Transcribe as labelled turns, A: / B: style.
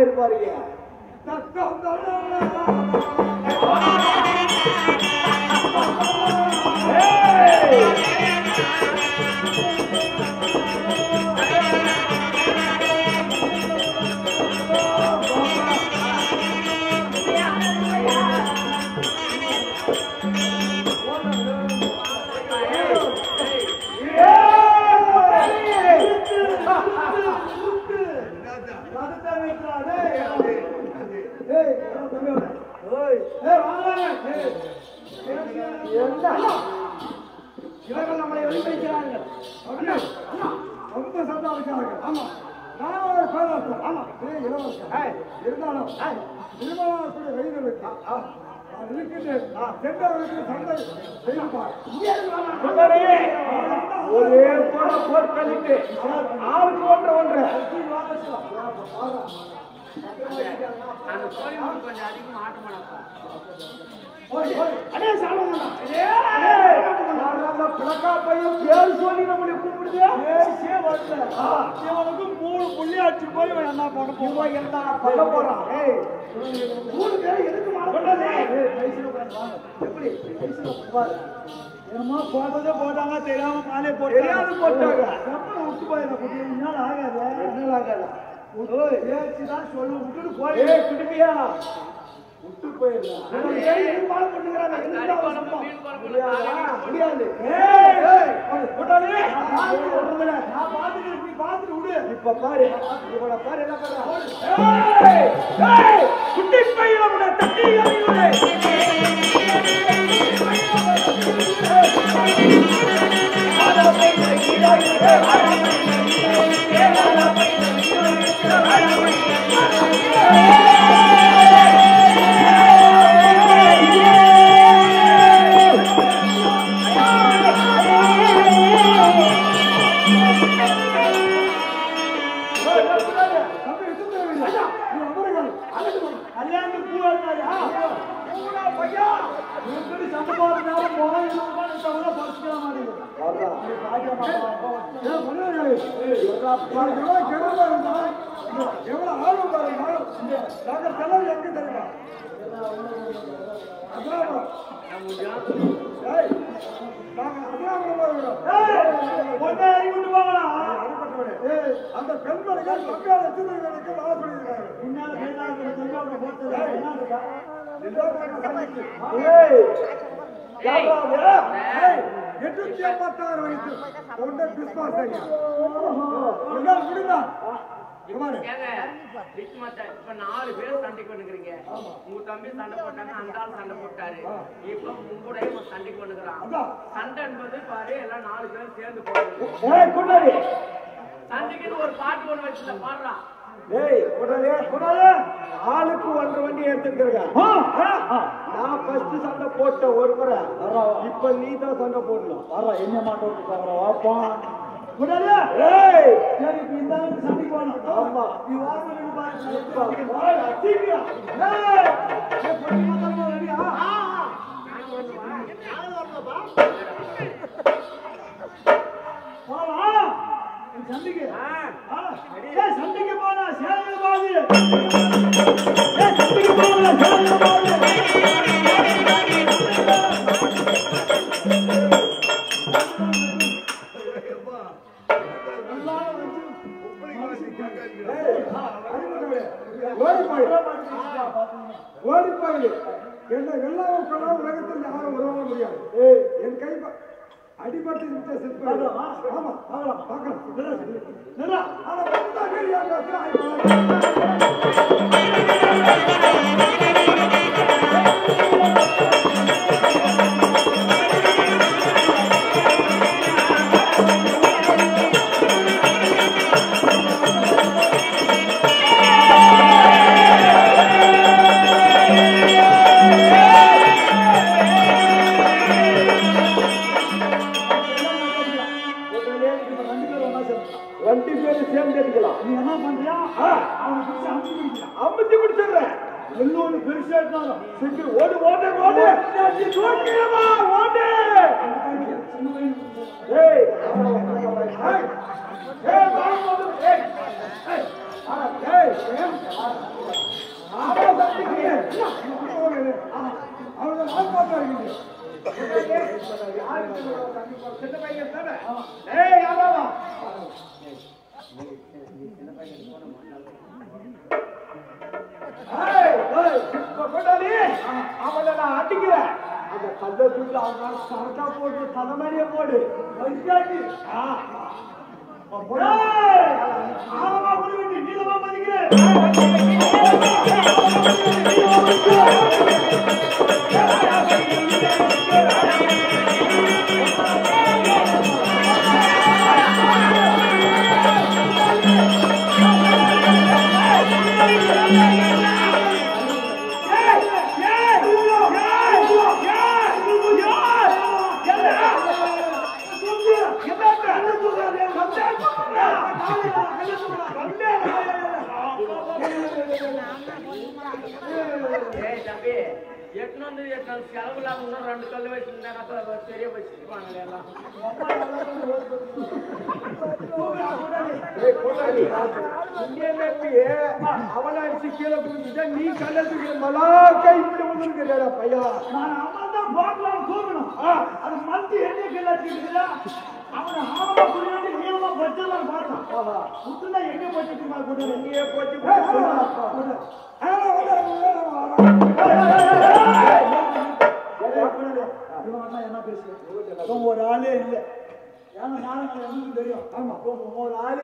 A: இருப்பாருங்க.
B: இவர்கள் நம்மளை வெளிப்படுத்துகிறார்கள். ரொம்ப சந்தோஷம். ஆமா நான் ஒரு பேராசம். ஆமா இளவரசன் இருந்தாலும் திருமணக்கூடிய வயதிற்கு
A: ஒரே போர் பண்ணிட்டு ஆளுக்கு ஒன்று
C: கொஞ்சம் அதிகமா ஆட்டமாடா
A: பிளக்கா பையன் பேர் சொல்லி நம்மளை கூப்பிடுது.
B: இவனுக்கு 3 புள்ளியாச்சு போய் என்ன பண்ண போவோம்,
A: என்ன பண்ண போறான்?
B: 3 பேர் எதுக்கு என்னமோ போட்டதே போட்டாங்க, தெரியாம மாலே
A: தெரியாது போட்டாங்க.
B: விட்டு போயிடலாம். ஆகாது
A: என்ன ஆகாது
B: பேச்சுதான் சொல்லு விட்டுட்டு போய்
A: குடுப்பியா விட்டு போயிடலாம். இப்ப பாரு இவனை பாரு என்ன பண்றான். குட்டி பையனை தட்டி
B: எவ்வளவு ஆர்வம் பாருங்க. டாக்டர் செலவு எங்க தெரியுமா? அந்த பெண்மணிகள்
C: இப்ப 4 பேர் சண்டைக்கு வந்துக்கிறீங்க. உங்க தம்பி சண்டை போட்டாங்க, அந்த ஆள் சண்டை போட்டாரு. இப்ப உங்க சண்டைக்கு வந்துக்கிறான். சண்டை என்பது பாரு எல்லாம் 4 பேரும் சேர்ந்து போறாங்க. சண்டைக்குன்னு ஒரு பாட்டு ஒண்ணு வச்சு பாடுறான்.
A: ஆளுக்கு 1 வண்டி எடுத்துருக்க. நான் ஃபர்ஸ்ட் சண்டை போட்ட ஒரு முறை, இப்ப நீ தான் சண்டை போடணும்.
B: என்ன மாட்டோம் வாப்பா சண்டைக்கு போனோம்.
A: ஆமா
B: சண்டைக்கு சண்டைக்கு போனா சேவை பாது சண்டைக்கு போனா சேவை பாது ஓடிப்பாங்க. என்ன எல்லா உலகத்தில் யாரும் உருவாக முடியாது. என் கை அடிபட்டு ஆமா பார்க்கலாம்.
A: அம்மத்தி பிடிச்சிடுறேன்.
B: எல்லோரும் பெருசா இருந்தாலும்
A: சீக்கிரம் ஓடு ஓடு ஓடு ஓடு. ஏய் சின்ன பையன் தானே ஏய் யாராவா அவனை நான் அடிக்கிறேன் அந்த கல்ல தூக்கி அவனால கரெக்டா போட்டு தலைமணிய போடு நீளமா மதிக்கிறேன் செலவுல ரெண்டு கல் வச்சிருந்தா பெரிய வச்சிருப்பாங்க எல்லாம் அவனை அடிச்சு கீழே குடிச்சுட்டா நீ கல்லத்துக்கு மலாக்கா இப்படி வந்துருக்கிறா பையா நான் அம்மா தான் பாக்கலாம் கூறணும் அது மந்தி என்ன கீழே அவனை ஆமா குடியாண்டி நீளமா பச்சலாம் பார்த்தான் சுத்துனா எங்க போச்சுமா கூட எங்கேயே போச்சு என்ன பேசுறேன் ஒரு ஆளே இல்லை ஏன்னா நானும் தெரியும் ஆமா ஒரு ஆளு